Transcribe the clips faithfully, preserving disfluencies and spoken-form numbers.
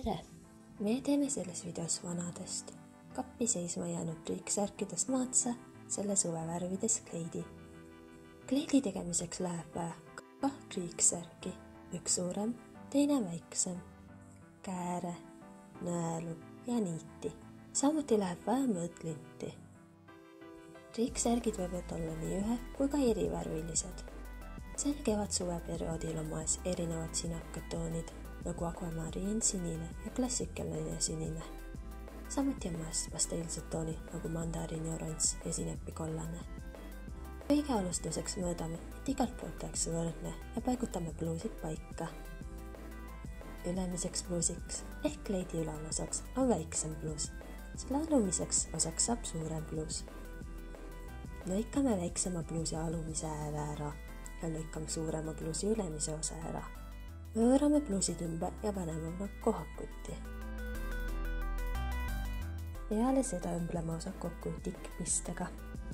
tere! Me teeme selles videos vanadest kappi seisma jäänud triiksärkidest maatsa selle suvevärvides kleidi. Kleidi tegemiseks läheb vaja kah triiksärki, üks suurem, teine väiksem, kääre, nõelu ja niiti. Samuti läheb vaja mõõtlinti. Triiksärgid võivad olla nii ühe kui ka erivärvilised. Sel kevad suveperioodil on moes erinevad sinakad toonid nagu akvamariin sinine ja klassikaline sinine. Samuti on moes pasteelsed toonid nagu mandariini oranž ja sinepi kollane. Kõige alustuseks mõõdame, et igalt poolt oleks võrdne ja paigutame pluusid paika. Ülemiseks pluusiks ehk kleidi ülalosaks on väiksem pluus. Selle alumiseks osaks saab suurem pluus. Lõikame väiksema pluusi alumise ääre ära ja lõikame suurema pluusi ülemise osa ära. Võõrame pluusid ümber ja paneme nad kohakuti. Peale seda õmbleme osad kokku tikkpistega.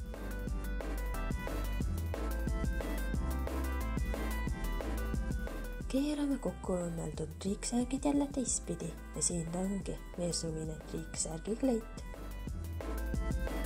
Keerame kokku õmmeldud triiksärgid jälle teistpidi ja siin ongi meie suvine triiksärgi kleit.